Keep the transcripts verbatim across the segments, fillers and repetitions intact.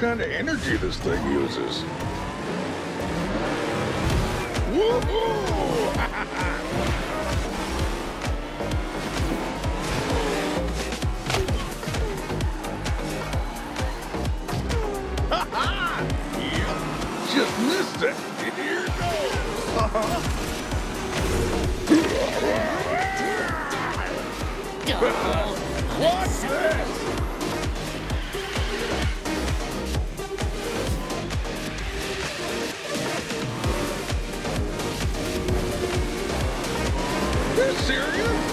kind of energy this thing uses. Woohoo! Ha-ha! Yep, just missed it. Here goes. Uh-huh. What's this? You're serious?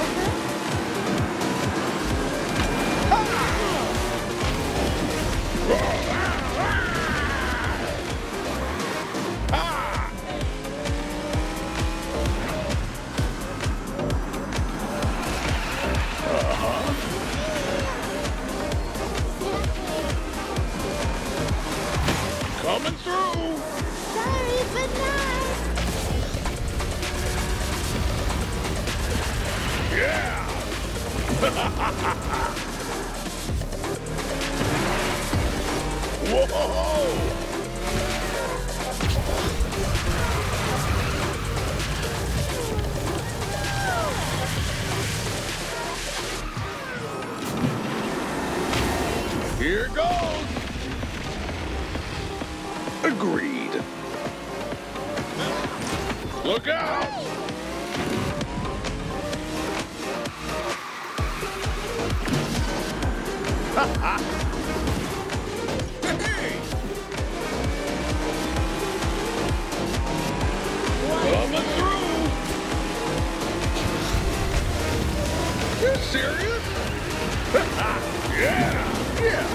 Coming through! Sorry, but not! Yeah! Whoa! Here goes! Agreed. Look out! Ha ha! Hey! Coming through! You serious? Ha ha! Yeah! Yeah!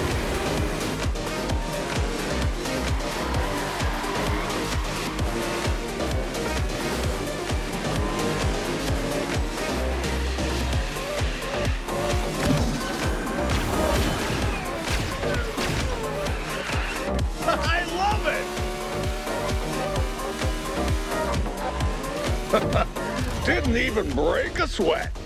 I love it! Didn't even break a sweat.